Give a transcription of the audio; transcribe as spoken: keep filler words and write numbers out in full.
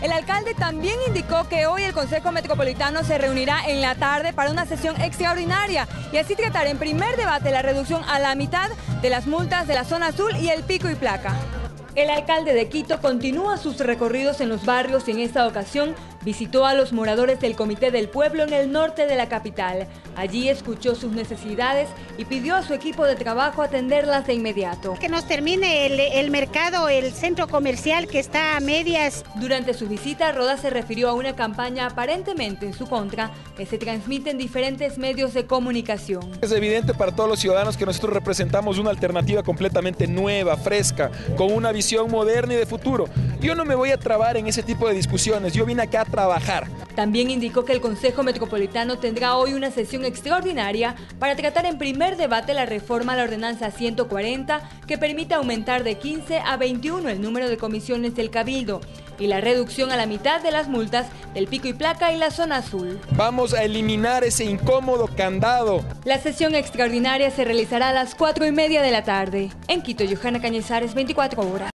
El alcalde también indicó que hoy el Consejo Metropolitano se reunirá en la tarde para una sesión extraordinaria y así tratar en primer debate la reducción a la mitad de las multas de la zona azul y el pico y placa. El alcalde de Quito continúa sus recorridos en los barrios y en esta ocasión visitó a los moradores del Comité del Pueblo en el norte de la capital. Allí escuchó sus necesidades y pidió a su equipo de trabajo atenderlas de inmediato. Que nos termine el, el mercado, el centro comercial que está a medias. Durante su visita, Roda se refirió a una campaña aparentemente en su contra que se transmite en diferentes medios de comunicación. Es evidente para todos los ciudadanos que nosotros representamos una alternativa completamente nueva, fresca, con una visión moderna y de futuro. Yo no me voy a trabar en ese tipo de discusiones, yo vine acá a trabajar. También indicó que el Consejo Metropolitano tendrá hoy una sesión extraordinaria para tratar en primer debate la reforma a la ordenanza ciento cuarenta que permite aumentar de quince a veintiuno el número de comisiones del Cabildo y la reducción a la mitad de las multas del pico y placa y la zona azul. Vamos a eliminar ese incómodo candado. La sesión extraordinaria se realizará a las cuatro y media de la tarde. En Quito, Johanna Cañizares, veinticuatro horas.